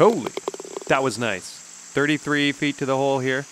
Holy, that was nice. 33 feet to the hole here.